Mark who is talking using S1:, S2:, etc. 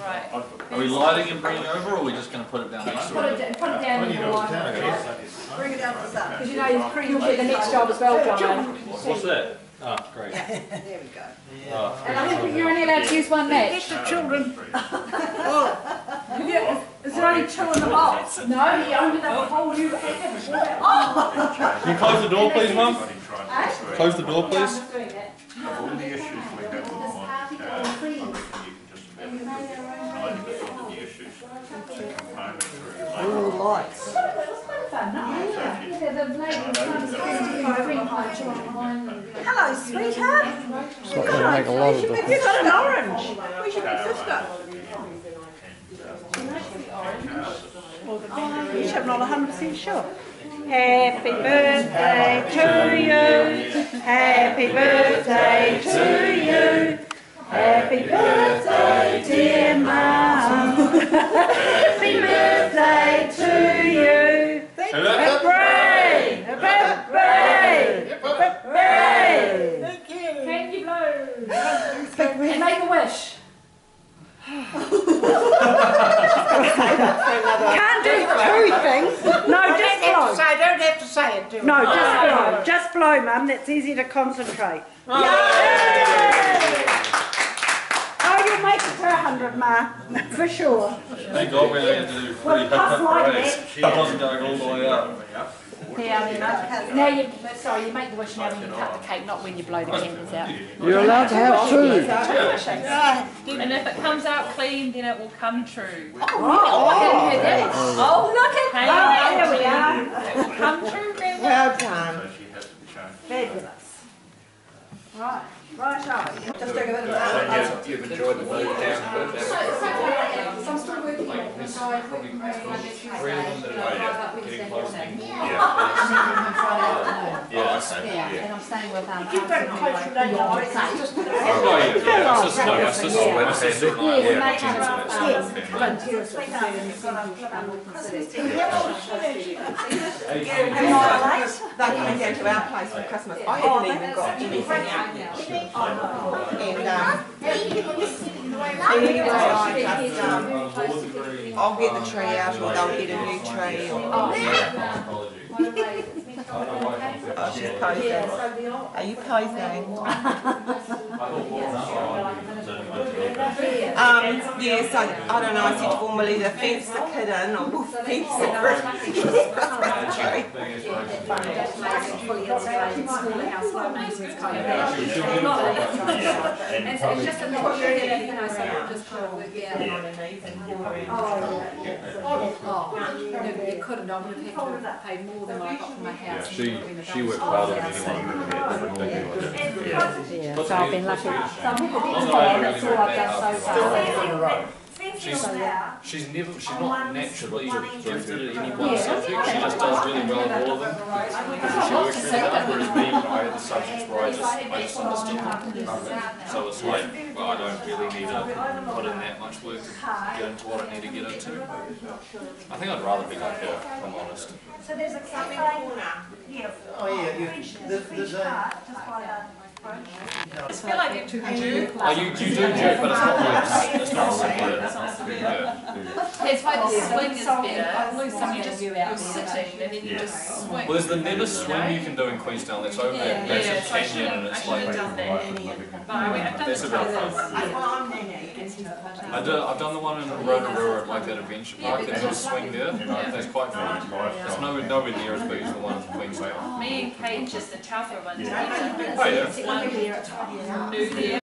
S1: Right.
S2: Are we lighting and bringing over, or are we just going to put it down next to
S3: Put
S2: it?
S3: it down in the light.
S4: Bring it down to the sun.
S3: Because you know you'll get the next job as well, John.
S2: What's that? Oh, great.
S4: There we go.
S2: Oh.
S3: And I think you're only allowed to use one match.
S4: Extra children.
S3: Is there only two in the box? No, you opened up the whole new.
S2: Can you close the door, please, Mum? Close the door, please.
S5: All the issues we have with modern cars, I reckon you can just about get 90% of the issues to components
S4: All the lights. Hello, sweetheart.
S6: It's not going to make a lot of difference.
S4: You've got an orange. Where's your big sister? I'm not 100% sure. Happy birthday to you. Happy birthday to you. Happy birthday, dear Mum. Happy birthday to you. Hooray! Hooray! Hooray! Thank you.
S3: Can you blow? And make a wish.
S4: Can't do two things. No, just blow.
S1: I don't have to say it, do I?
S4: No, just blow. Just blow, Mum. That's easy to concentrate. Yay! Oh, you'll make it to 100, Ma. For sure.
S2: Thank God we only had to do 3
S4: Well, puff like
S2: parades.
S4: that.
S2: I wasn't going all the way up.
S3: Now you, sorry, you make the wish now when you cut the cake, not when you blow the candles out.
S6: You're allowed to have two.
S1: And if it comes out clean, then it will come true.
S3: Oh, look at
S1: Hey,
S3: that!
S4: Here we are.
S1: it will come true, Brenda.
S4: Well done.
S5: so she has to be changed.
S4: Fabulous. Right. Right on. Just take a bit of
S7: You've enjoyed the food down.
S3: So I'm still working on it. So I
S2: Probably
S3: think
S2: 3 of them that are getting close.
S7: Yeah, I see.
S3: Yeah, and I'm staying with
S4: You've got a close relationship.
S2: This is
S3: Yeah, we make kind of
S8: They came down to our place for Christmas. I haven't even got anything out yet. And anyway, I'll get the tree out, or they'll get a new tree. Or, she's posing. Are you posing? Yes, I don't know. I said formally the fence the kid in, or we'll fence the tree.
S3: fully insulated, smaller house, low maintenance kind of house. And so it's just a little area, you know, so it just kind of work out. No, you couldn't, I would have had to pay more than what I got for my house.
S2: She worked harder than anyone.
S3: Yeah, so I've been lucky. So I'm with the big fan, that's all I've done so far.
S2: She's not naturally gifted at any one subject. She just does really well at all of them. She works really hard, whereas me, I had the subjects where I just understood them. So it's like, well, I don't really need to put in that much work to get into what I need to get into. I think I'd rather be like her, if I'm honest.
S9: So there's a cafe. Yeah.
S7: Oh yeah, there's a...
S1: I feel like you're too juke.
S2: Oh, you do juke, but it's not like, it's not severe.
S1: It's like the swing is better. Some you just you're sitting and then you just swing.
S2: Well, there's the never swing you can do in Queenstown. That's over there. That's a canyon, and it's like, that's about fun. I've done the one in Rotorua at like that adventure park, and there's a swing there. That's quite fun. It's nowhere near as big as the one in Queenstown.
S1: Me and Kate just the tougher ones.
S2: Oh yeah.
S1: New there.